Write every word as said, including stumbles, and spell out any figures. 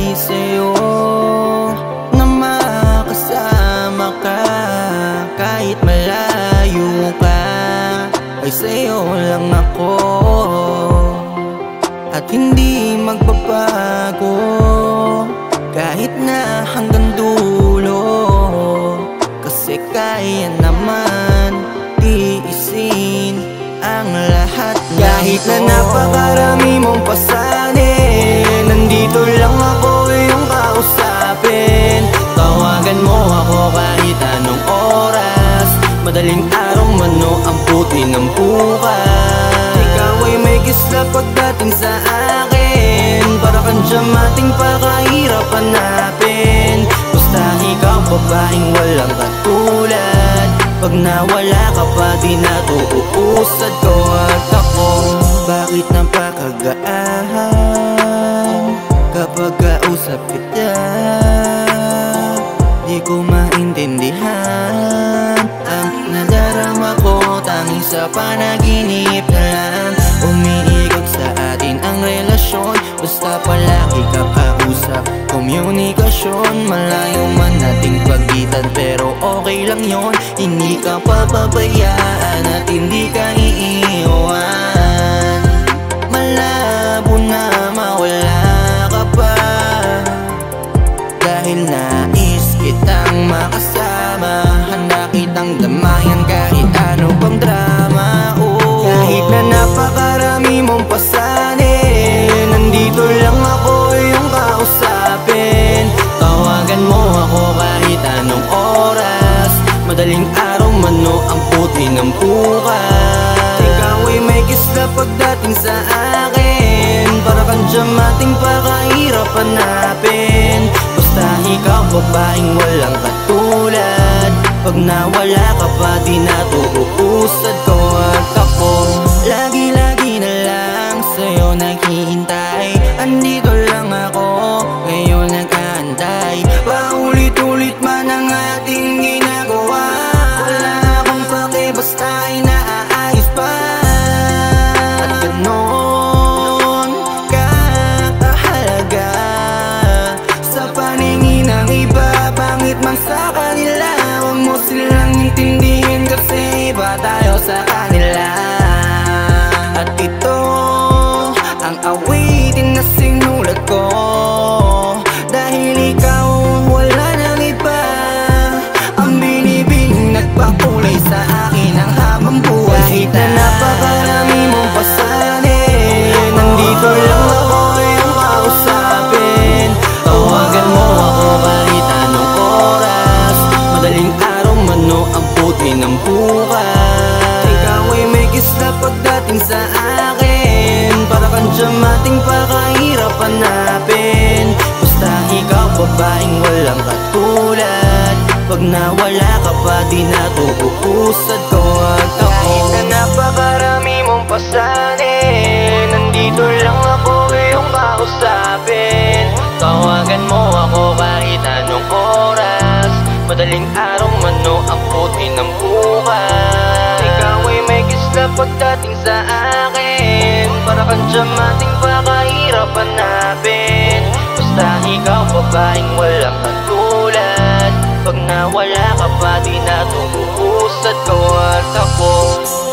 sa'yo na makasama ka. Kahit malayo ka, ay sa'yo lang ako, at hindi magbabago. Kahit na hanggang dulo, kasi kaya naman tiisin ang lahat. Kahit na napakarami mong pasanin, nandito lang ako iyong kausapin. Tawagan mo ako kahit anong oras, madaling araw man o ang puti ng bukas. Ikaw ay may gisla pagdating sa akin, para kang diyamating pakahirap hanapin. Basta ikaw babaeng walang katulad, pag nawala ka pa di na tuuusad ko at ako. Bakit napakagaan kapag kausap kita? Di ko maintindihan ang nadarama ko, tanging sa panaginip na lang. Umiikot sa atin ang relasyon, basta palagi ka kausap. Komunikasyon, malayo man nating pagitan, pero okay lang yon. Hindi ka papabayaan at hindi ka iiwan. Malabo na mawala ka pa, dahil nais kitang makasama. Handa kitang damayan kahit ano pang drama. Oh, kahit na napakarami mong pasanin, nandito lang ako iyong kausapin. Tawagan mo ako kahit anong oras, madaling araw man o ang puti ng bukas. Ikaw ay may gisla pagdating sa akin, para kang diyamating pakahirap hanapin. Basta ikaw babaeng walang katulad, pag nawala ka pa di na tuuusad ko at ako. Lagi-lagi na lang sa'yo naghihintay, andito lang ako ngayon nag-aantay. Paulit-ulit man ang ating ginagawa, wala akong pake basta ay naaayos pa. At ganon kakahalaga sa paningin ng iba. Pangit man sa kanila, huwag mo silang intindihin, kasi iba tayo sa kanila. At ito ang awitin na sinulat ko, dahil ikaw wala nang iba. Ang binibining nagpakulay sa akin ang habang buhay. Kahit na napakarami mong pasanin, nandito lang ako iyong kausapin. Tawagan mo ako kahit anong oras, madaling araw man o ang puti ng bukas. Ikaw ay may gisla pagdating sa akin, para kang diyamating pakahirap hanapin. Basta ikaw babaeng walang katulad, pag nawala ka pa di na tuuusad ko at ako. Kahit na napakarami mong pasanin, nandito lang ako iyong kausapin. Tawagan mo ako kahit anong oras, madaling araw man o ang puti ng bukas. Ikaw ay may gisla pagdating sa akin, para kang diyamating pakahirap hanapin. Basta ikaw babaeng walang katulad, pag nawala ka pa di na tuuusad ko at ako.